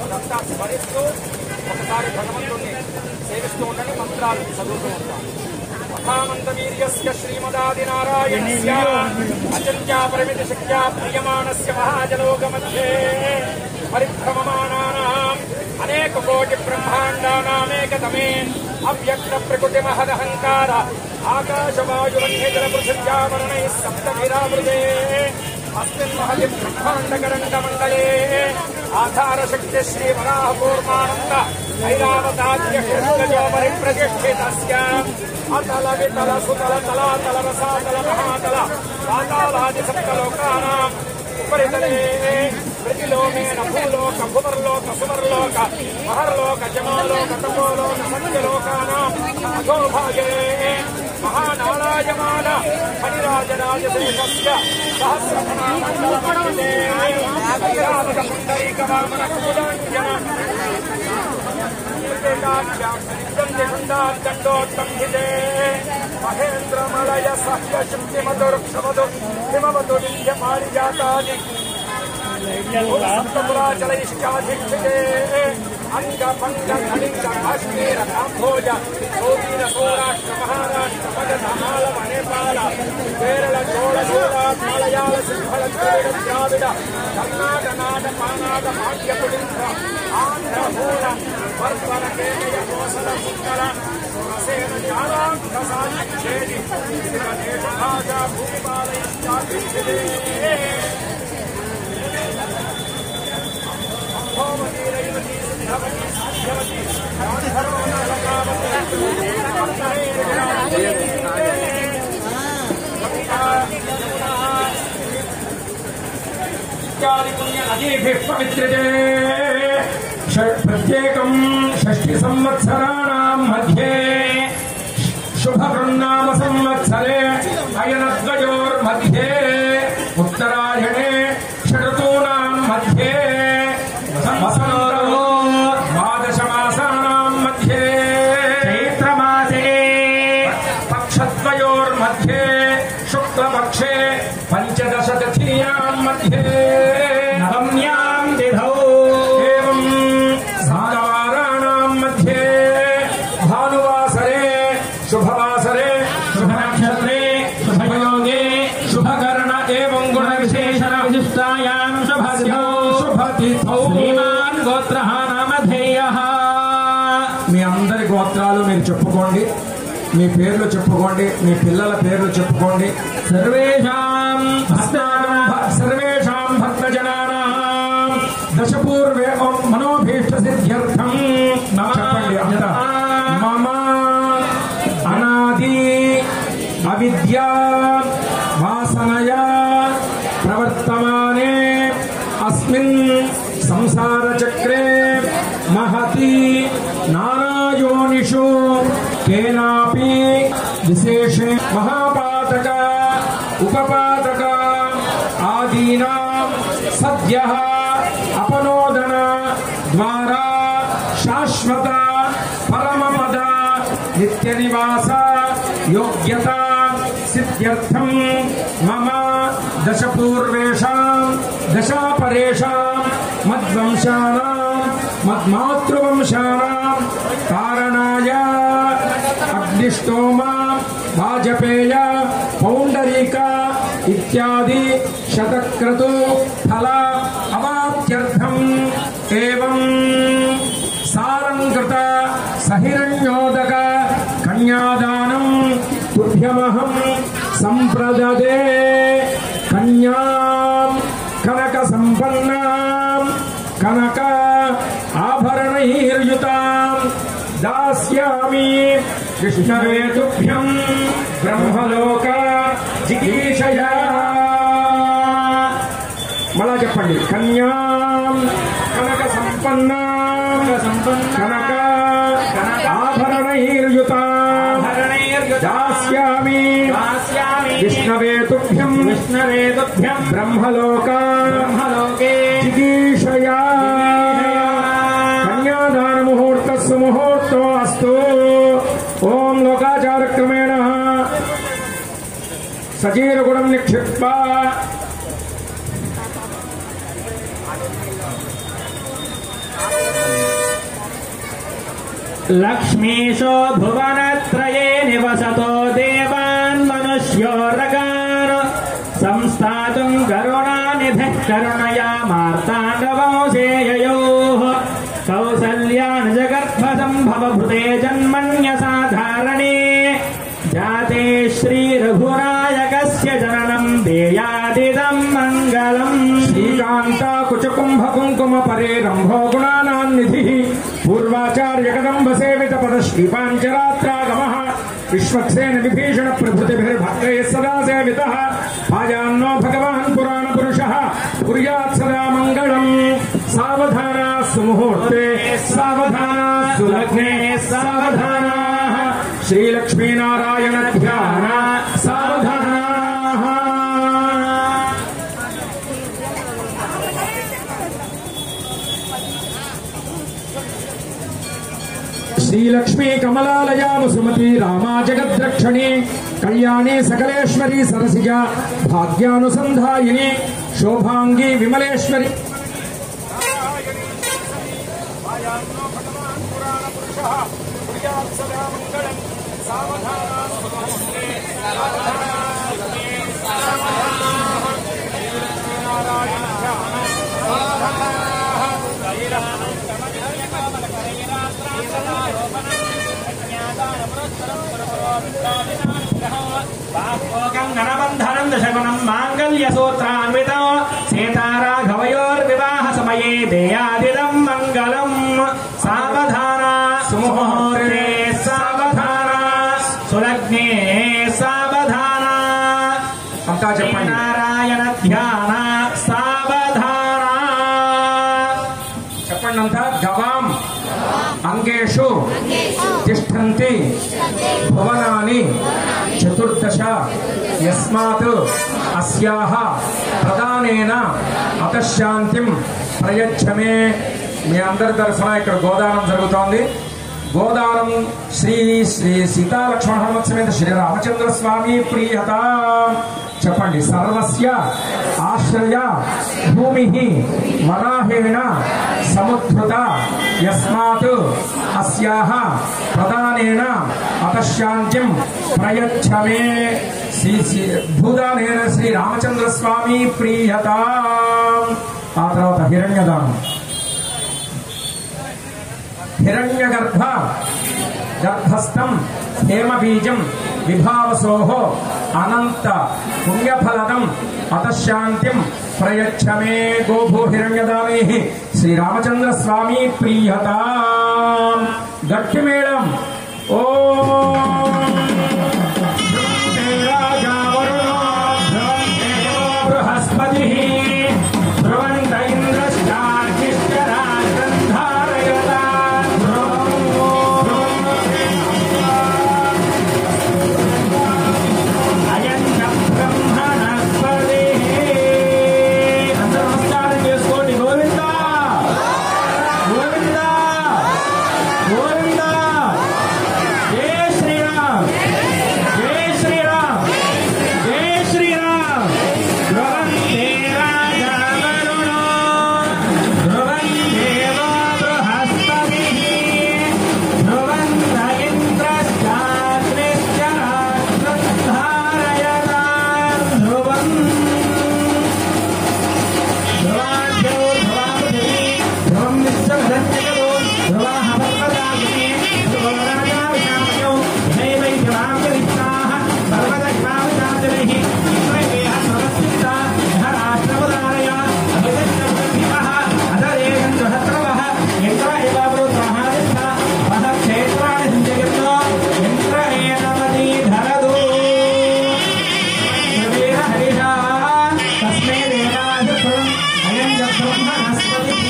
ఒకసారి భగవంతుడిని సేవిస్తూ ఉండండి, మంత్రాలు చదువుతూ ఉంటాం. మహామంతవీర్యస్య శ్రీమదాదినారాయణస్య అచంత్యా పరిమిత శక్త్యా ప్రియమాణస్య మహాజలోక మధ్యే పరిభ్రమమానానాం అనేక కోటి బ్రహ్మాండానామేకతమే అవ్యక్త ప్రకృతి మహదహంకార ఆకాశవాయువన్యజల పృథివ్యావరణైః సప్తగిరావృతే అస్మిన్ మహతి బ్రహ్మాండకరండమండలే ఆధారశక్తి శ్రీవరాహపూర్మానంద ఐరావతాద్యో పరిప్రతిష్ఠితస్య అతల వితల సుతల తలాతల రసాతల మహాతల పాతాళాది సప్తలోకానాం ఉపరితలే ప్రతిలోకేన భూలోక భువర్లోక సువర్లోక మహర్లోక జమాలోక తపోలోక సత్యలోకానాం అధోభాగే మహానారాయమాన హరిరాజరాజశేషస్య సహస్రనామండలమండితే పుండరీకవామన కుముదాంజన దండోత్తంభితే మహేంద్రమలయ సహ్య శక్తిమధుర్క్షమధు హిమవతు వింధ్య పారిజాతాది సప్తపురాచలైష్టాధిష్ఠితే అంగపంగ కళింగ కాశ్మీర కాంభోజ సోమీర సౌరాష్ట్ర మహారాష్ట్ర మగధమాల నేపాల కేరళ చోళ గుజరాత్ మలయాళ సింహళ ద్రావిడ కర్ణాటక నాట పానాట భాగ్యపుడింద్ర ఆంధ్ర మూల వర్పర కేకయ కోసల సుందర సురసేన జాలాంకసాక్షేది దేశభాష భూపాలైష్టాధిష్ఠితే పవిత్రతే ప్రత్యేకం షష్ఠి సంవత్సరాణాం మధ్యే శుభకృన్నామ సంవత్సరే అయనద్వయోర్మధ్యే ఉత్తరాయణే షడతూనాం మధ్యే వసంతో ద్వాదశమాసానాం మధ్యే చైత్రమాసే పక్షద్వయోర్మధ్యే శుక్లపక్షే పంచదశతిథీయాం మధ్యే నవమ్యాం తిథౌ ఏవం శ్రీమాన్ గోత్రః నామధేయః. మీ అందరి గోత్రాలు మీరు చెప్పుకోండి, మీ పేర్లు చెప్పుకోండి, మీ పిల్లల పేర్లు చెప్పుకోండి. సర్వేషాం భక్తజనానాం దశపూర్వే మనోభీష్ట సిద్ధ్యర్థం చెప్పండి అంతా. మమ అనాది అవిద్యా వాసనయా ప్రవర్తమానే అస్మిన్ సంసార చక్రే మహతి నానాయోనిషు కేనాపి విశేషే మహాపాతక ఉపపాతక ఆదీనా సద్యః అపనోదన ద్వారా శాశ్వత పరమపద నిత్య నివాస యోగ్యత సిద్ధ్యర్థం మమ దశపూర్వేషాం దశాపరేషాం మద్వంశానాం మద్మాతృవంశానాం కారణాయ అగ్నిష్టోమ వాజపేయ పౌండరీక ఇత్యాది శతక్రతు ఫల అవాప్త్యర్థం ఏవం సారంకృత సహిరణ్యోదక కన్యాదానం తుభ్యమహం సంప్రదదే. కన్యాం కనక సంపన్నాం కనక ఆభరణైర్యుతాం దాస్యామి విష్ణవే తుభ్యం బ్రహ్మలోక జిగీషయా. మళ్ళా చెప్పండి. కన్యాం కనక సంపన్నాం కనక ఆభరణైర్యుతాం దాస్యామి విష్ణవే తుభ్యం బ్రహ్మలోకే జిగీషయా. కన్యాదాన ముహూర్తస్సు ముహూర్తో అస్తు. ఓం లోకాచారక్రమేణ సజీరగుణం నిక్షిప్త్వా లక్ష్మీశో భువనత్రయే నివసతో దేవాన్ మనుష్యోరగాన్ సంస్థాతుం కరుణానిధిః కరుణయా మార్తాండవంశేయయోః కౌసల్యాన్ జగర్భసంభవభృతే జన్మన్యసాధారణే జాతే శ్రీరఘునాయకస్య జననం దేయాదిదం మంగళం. శ్రీకాంతా కుచకుంభ కుంకుమ పరే రంభో గుణానాన్నిధి పూర్వాచార్య కదంబ సేవిత పద శ్రీపాంచరాత్రాగమ విశ్వక్సేన విభీషణ ప్రభృతిభిర్భక్తై సదా సేవిత భాజాన్నో భగవాన్ పురాణ పురుష కుర్యాత్ సదా మంగళం. సావధానా సుముహూర్తే సావధానా సులగ్నే సావధానా శ్రీలక్ష్మీనారాయణ ధ్యాన సావధానా. శ్రీలక్ష్మీ కమలాలయాము సుమతి రామా జగద్రక్షణి కళ్యాణి సకలేశ్వరి సరసిజ భాగ్యానుసంధాయిని శోభాంగి విమలేశ్వరి. గణబంధనం దశగుణం మాంగళ్య సూత్రాన్వితం సీతారాఘవయోర్వివాహ సమయే దేయాదిదం మంగళం. సావధాన సుముహూర్తే సావధాన సులగ్నే సావధాన అంతా చెప్పండి. నారాయణ ధ్యాన సావధాన. చెప్పండి అంతా. గవాం అంగేషు తిష్టంతి భువనాని చతుర్దశ యస్మాత్ అస్యాః ప్రదానేన అతశాంతిం ప్రయచ్చమే. మీ అందరి తరఫున ఇక్కడ గోదానం జరుగుతోంది. గోదానం శ్రీ శ్రీ సీతాలక్ష్మణ హనుమత్ సమేత శ్రీ రామచంద్ర స్వామి ప్రియత. చెప్పండి. సర్వస్య ఆశ్రయ భూమి వరాహేణ సముద్ధృత యస్మాత్ అస్యాః ప్రదానేన అతశాంతిం ప్రయచ్చమే. భూదానేన శ్రీ రామచంద్ర స్వామి ప్రియత. ఆ తర్వాత హిరణ్యదానం. హిరణ్యగర్భ గర్భస్థం హేమబీజం విభావసోః అనంత పుణ్యఫలదం అతశాంతిం ప్రయచ్చ మే గోభూ హిరణ్యదామే శ్రీరామచంద్ర స్వామి ప్రియతాం. గట్టి మేళం. ఓం రాజా వరుణో బృహస్పతి ధ్రువంత ఇంద్రశ్చార్కిష్ఠరాజ్యం ధారయతా అయం బ్రహ్మణస్పతి. అందరూ నమస్కారం చేసుకోండి. గోవింద గోవింద గోవింద. జై శ్రీరామ్ జై శ్రీరామ్ జై శ్రీరామ్. ధ్రువంతే రాజా వరుణో ధ్రువందేవో బృహస్పతిః ధ్రువంత ఇంద్రశ్చాగ్నిశ్చరాజ్యం ధారయతాం ధ్రువం. ధ్రువాభ్యో ధ్రువాపృథివీ ధ్రువం విశ్వగతంజగదో ధ్రువాః పర్వతాగ్నే ధ్రువో రాజా విశామయో నైవైద్యమాంగరిష్టాః పర్వతగ్నావిశాచరైః ఇంద్రయేహ సమస్థితా యః రాష్ట్రముదారయ అభిషక్తమభిః అధరేయం సహస్రవః ఇంద్ర ఇవ వృత్రహాదిష్ట వః క్షేత్రాణి సంజయతో ఇంద్ర ఏనమతి ధరదు ధ్రువేణ హరిషా తస్మై దేవాధిపం అయం చ బ్రహ్మణస్పతిః.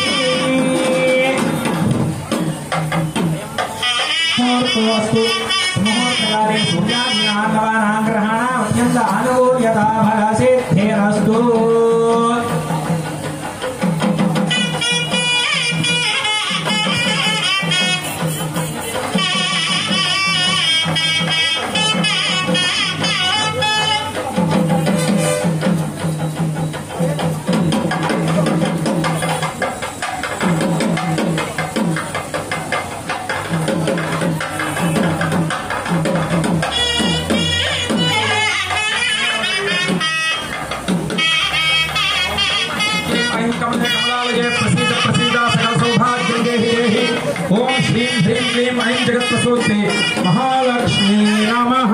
ముహూర్తోస్తు ముహూర్తకాలే సూర్యాగ్నినాన్నవానాం గ్రహాణాం అత్యంత ఆనుకూల్యతా ఫలసిద్ధిరస్తు. ప్రసీద ప్రసీద సకల సౌభాగ్యం దేహి దేహి. ఓం శ్రీం హ్రీం క్లీం ఐం జగత్ప్రసూతే మహాలక్ష్మీ నమః.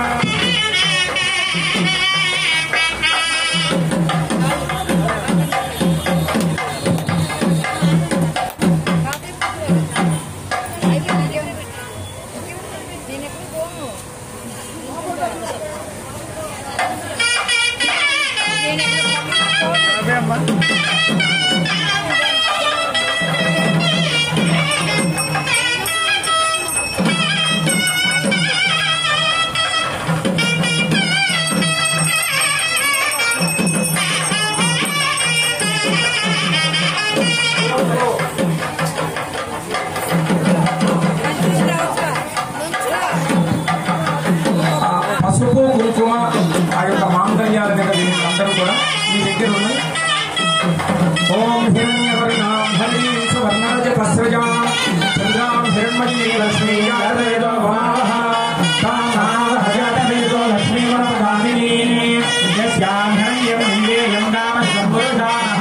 పసుపు కుంకుమ ఆ యొక్క మాంగళ్యాల దగ్గర అందరూ కూడా మీ దగ్గర ఉన్నాయి. ఓం హిరణ్యవర్ణాం హరిం సువర్ణాజ పస్రజాం చంద్రాం హిరణ్మయీ లక్ష్మీ యాదవేదో భవావః తాం నామహజాతవేదో లక్ష్మీ వరపదామినీ యస్యాం హిరణ్యం ఇంద్రియం నామ సంపురుషానః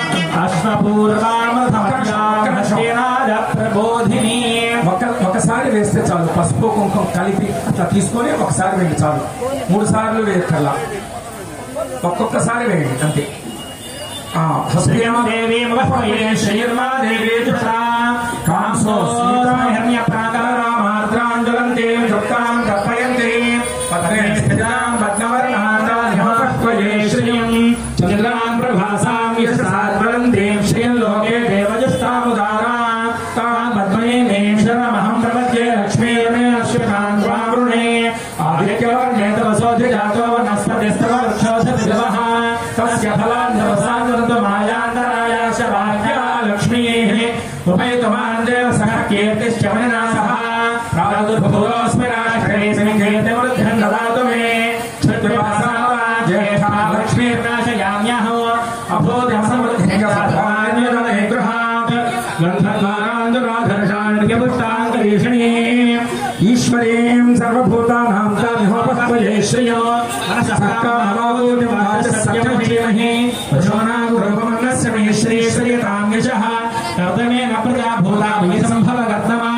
అశ్వపూర్వామధమజామశ్రీనాథ ప్రబోధిని. ఒకసారి వేస్తే చాలు. పసుపు కుంకుమ కలిపి అట్లా తీసుకొని ఒకసారి వేయండి చాలు. 3 సార్లు వేయక్కర్లా, ఒక్కొక్కసారి వేయండి అంతే. చంద్రాం ప్రభాసాం యశసాద్వలంతేం శ్రియం లోకే దేవజస్తాముదారా తాం పద్మయేమేం శరణమహం ప్రపద్యే లక్ష్మీర్మే అశ్వతాం త్వావృణే ఆదిత్యవర్ణే తవసోధిజాతో వనస్పతిస్తవ వృక్షోధతిలవః తస్య ఫలాన్యవసానృతమాయాంతరాయాశ వాక్యా లక్ష్మీః ఉపైతమాన్ దేవ సహ కీర్తిశ్చ మనినాశః ప్రాదుర్భూరోऽస్మి రాష్ట్రే సంకీర్తిమృద్ధ్యం దదాతు మే క్షత్రిపాసాజ్యేష్ఠా లక్ష్మీర్నాశయామ్యః అభూతమసమృద్ధింగసాధాన్యదనే గృహాత్ గంధద్వారాంధరాధర్షాణ్యపుష్టాంగరీషిణీ ఈశ్వరీం సర్వభూతానాం తామిహోపస్మయే శ్రియో మనసఃకామోదిమహాసత్యమహీమహి వశోనాగురూపమన్నస్య మే శ్రీ శ్రీయతాం యశః కర్దమేన ప్రజా భూతా సంభవ కర్తమా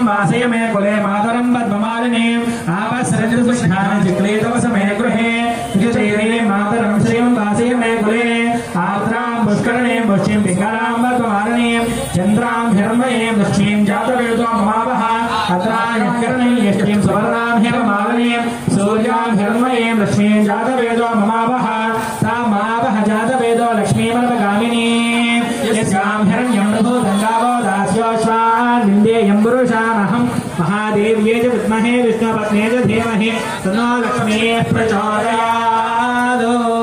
वासय मे कुले मातरं पद्ममालिनीं आपसृजसुष्ठान चिक्लेतवसमे गृहे विजयरे मातरं श्रियं वासय मे कुले आर्द्रां पुष्करणीं पुष्टिं पिङ्गलां पद्ममालिनीं चन्द्रां हिरण्मयीं पुष्टिं जातवेदो ममावः अत्रायकरणीं यष्टिं सुवर्णां हिरमालिनीं सूर्यां हिरण्मयीं लक्ष्मीं जातवेदो ममावः तामावः जातवेदो लक्ष्मीमनवगामिनीं यस्यां हिरण्यं प्रभूतङ्गावो दास्योश्वान् निन्देयं पुरुषामहं महादेव्ये च विद्महे विष्णुपत्न्ये च धीमहि तन्नो लक्ष्मीः प्रचोदयात्।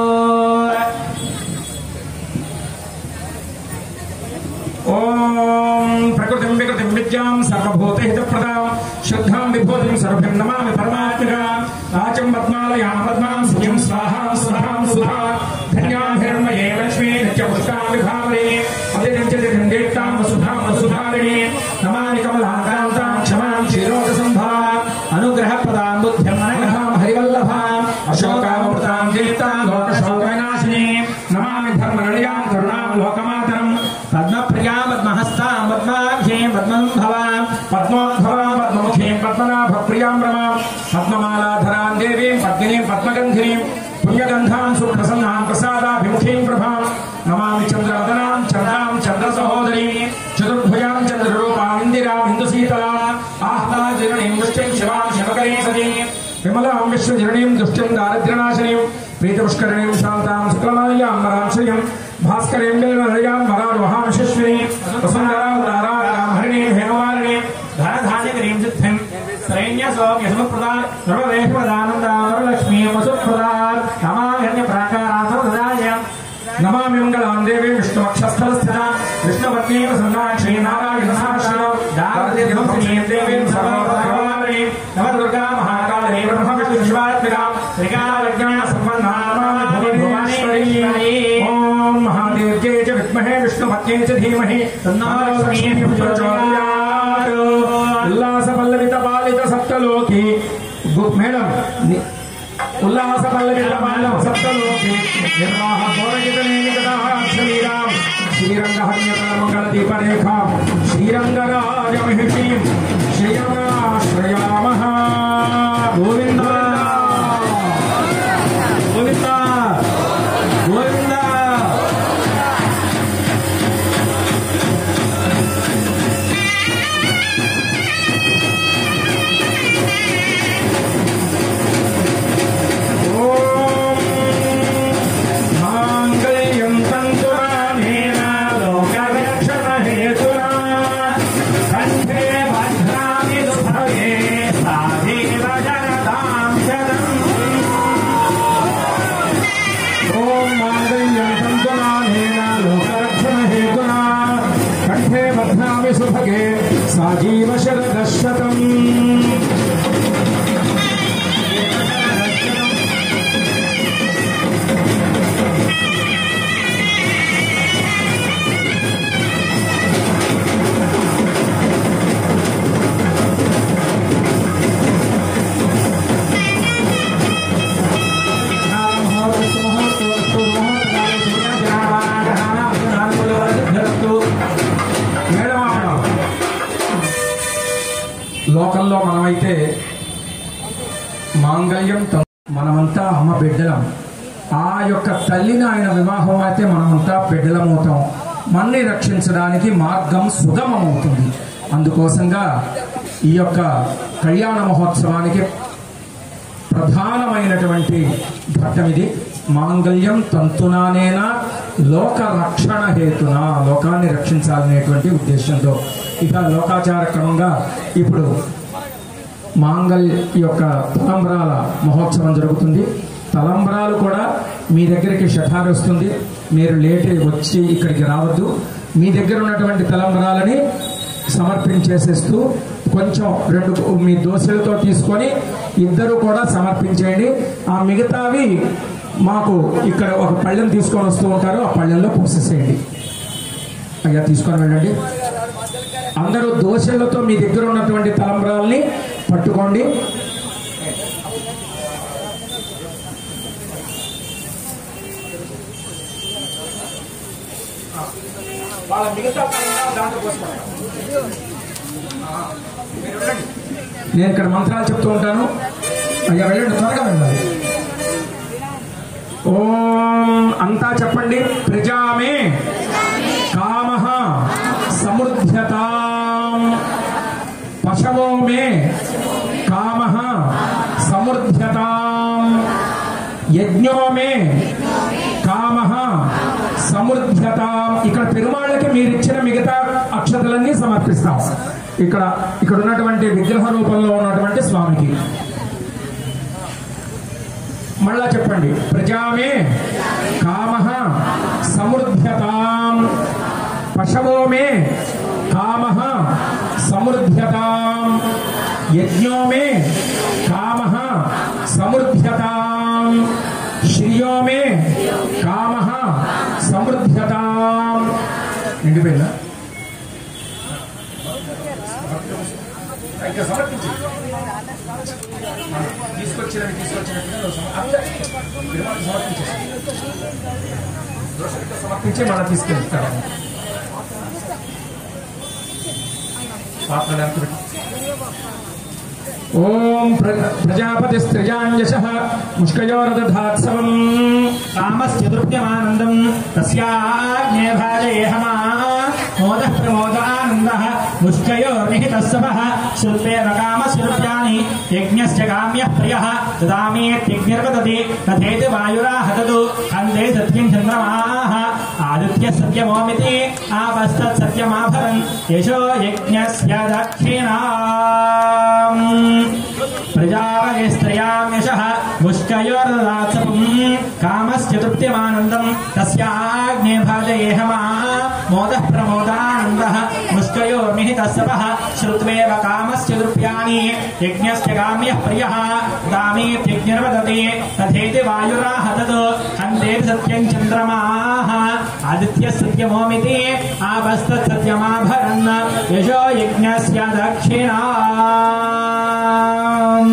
ओम प्रकृतिं विकृतिं विद्यां सर्वभूतहितप्रदां शुद्धां विभूतिं सर्वं नमामि परमात्मकां आचं पद्मालयां पद्मां सुखं स्वाहां सुधां सुधा धन्यां हिरण्मये लक्ष्मी नित्यपुष्टां विभावरे अतिरञ्जतिरञ्जेत्तां वसुधां वसुधारिणी नमामि कमलाकान्तां क्षमां क्षीरोदसम्भां अनुग्रहप्रदां बुद्धिं मनघां हरिवल्लभां अशोकामृतां दीप्तां लोकशोकविनाशिनीं नमामि धर्मनिलयां करुणां लोकमातरं पद्मप्रियां पद्महस्तां पद्माख्यीं पद्मम्भवां पद्मोद्भवां पद्ममुखीं पद्मनाभप्रियां रमां पद्ममालाधरां देवीं पद्मिनीं पद्मगन्धिनीं पुण्यगन्धां सुप्रसन्नां प्रसादाभिमुखीं प्रभां नमामि चन्द्रवदनां चन्द्रां चन्द्रसहोदरीं चतुर्भुजां चन्द्ररूपां इन्दिरां हिन्दुसीतलां आह्लादजननीं मुष्टिं शिवां शिवकरीं सतीं विमलां विश्वजननीं दुष्टिं दारिद्र्यनाशिनीं प्रीतपुष्करिणीं शान्तां शुक्लमाल्यां वरां श्रियं भास्करीं नीलहृदयां वरारोहां शिश्विनीं वसुन्धरां तारां हरिणीं हेमवारिणीं धनधान्यकरीं सिद्धिं श्रेण्यसौम्यसमुप्रदां सर्वदेशपदानन्दां वरलक्ष्मीं वसुप्रदां नमाम्यन्यप्राकारां सर्वदाय नमामि मंगलां देवीं विष्णुवक्षस्थलस्थितां विष्णुपत्नीं प्रसन्नाक्षीं नारायणसहस्रनां दारिद्र्यविनाशिनीं देवीं सर्वभूतभवारिणीं नवदुर्गा महाकाली ब्रह्मविष्णुशिवात्मिकां ओम महादेव्यै च विद्महे विष्णुपत्न्यै च धीमहि तन्नो लक्ष्मीः प्रचोदयात्। उल्लासपल्लवितपालित सप्तलोकी मेडम उल्लासपल्लवितपालित सप्तलोकी निर्वाह पौरहितनेमिकटाक्षमीरां श्रीरङ्गहन्यतरमङ्गलदीपरेखां श्रीरङ्गराजमहिषीं श्रियमाश्रयामः। गोविन्द गोविन्द गोविन्द। सुभगे साजीव शरदशतम्। లోకంలో మనమైతే మాంగళ్యం మనమంతా అమ్మ బిడ్డలం. ఆ యొక్క తల్లిని ఆయన వివాహం అయితే మనమంతా బిడ్డలమవుతాం. మనని రక్షించడానికి మార్గం సుగమమవుతుంది. అందుకోసంగా ఈ యొక్క కళ్యాణ మహోత్సవానికి ప్రధానమైనటువంటి ఘట్టం ఇది. మాంగళ్యం తంతునానేనా లోక రక్షణ హేతున, లోకాన్ని రక్షించాలనేటువంటి ఉద్దేశంతో ఇక లోకాచార క్రమంగా ఇప్పుడు మాంగళ్య యొక్క తలంబ్రాల మహోత్సవం జరుగుతుంది. తలంబ్రాలు కూడా మీ దగ్గరికి షఠారు వస్తుంది. మీరు లేట్ వచ్చి ఇక్కడికి రావద్దు. మీ దగ్గర ఉన్నటువంటి తలంబ్రాలని సమర్పించేసేస్తూ కొంచెం రెండు మీ దోశలతో తీసుకొని ఇద్దరు కూడా సమర్పించేయండి. ఆ మిగతావి మాకు ఇక్కడ ఒక పళ్ళెం తీసుకొని వస్తూ ఉంటారు, ఆ పళ్ళెంలో పోసేసేయండి. అయ్యా తీసుకొని వెళ్ళండి. అందరూ దోశలతో మీ దగ్గర ఉన్నటువంటి తలంబ్రాలని పట్టుకోండి. వాళ్ళ మిగతా దాంట్లో పోసుకోండి. నేను ఇక్కడ మంత్రాలు చెప్తూ ఉంటాను, అయ్యా వెళ్ళండి, త్వరగా వెళ్ళాలి. ఓం అంతా చెప్పండి. ప్రజామే కామః సమృద్ధ్యతాం, పశవో మే కామః సమృద్ధ్యతాం, యజ్ఞో మే కామః సమృద్ధ్యతాం. ఇక్కడ పెరుమాళ్ళకి మీరు ఇచ్చిన మిగతా అక్షతలన్నీ సమర్పిస్తాం. ఇక్కడ ఉన్నటువంటి విగ్రహ రూపంలో ఉన్నటువంటి స్వామికి. మళ్ళా చెప్పండి. ప్రజామే కామః సమృద్ధ్యతాం, పశవో మే కామః సమృద్ధ్యతాం, యజ్ఞో మే కామః సమృద్ధ్యతాం, శ్రియో మే కామః సమృద్ధ్యతాం. నిండిపోయిందా? ఇంకా సమర్పించి సమర్పించి మళ్ళీ తీసుకెళ్తారు. ఓం ప్రజాపతి స్త్రిజాన్యశః ముష్కయోరదధాత్సవం కామస్య దృప్యమానందం తస్యాగ్నే భాజయేహమా మోదః ప్రమోదానందః ముష్కయోర్నిహితస్సవః శిల్పేన కామశిల్ప్యాని యజ్ఞస్య కామ్యః ప్రియః దదామేత్యగ్నిర్వదతి తథేతి వాయురాహతదు అందే సత్యం చంద్రమాః ఆదిత్య సత్యమోమితి ఆపస్తత్ సత్యమాభరన్ యశో యజ్ఞస్య దక్షిణాం. ప్రజాపతే స్త్రయామ్యశః ముష్కయోర్దధాత్సవం కామస్య తృప్తిమానందం తస్యాగ్నే భాజయేహమా మోదః ప్రమోదానందః ముష్కయోర్నిహితస్సవః శ్రుత్వేవ కామస్య దృప్యాని యజ్ఞస్య కామ్యః ప్రియః దామేత్యగ్నిర్వదతి తథేతి వాయురాహతదు అందేతి సత్యం చంద్రమాః ఆదిత్య సత్యమోమితి ఆపస్తత్ సత్యమాభరన్ యశో యజ్ఞస్య దక్షిణాం.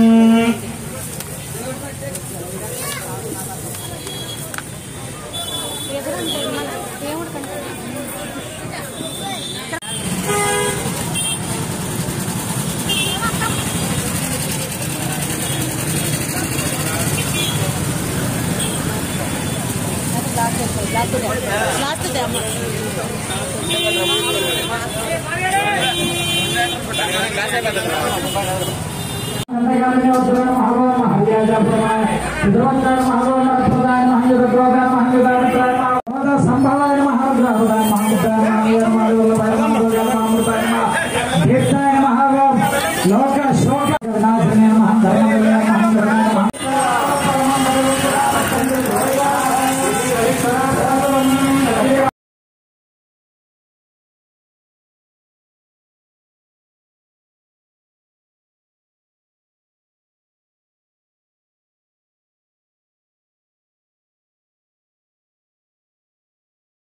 महागो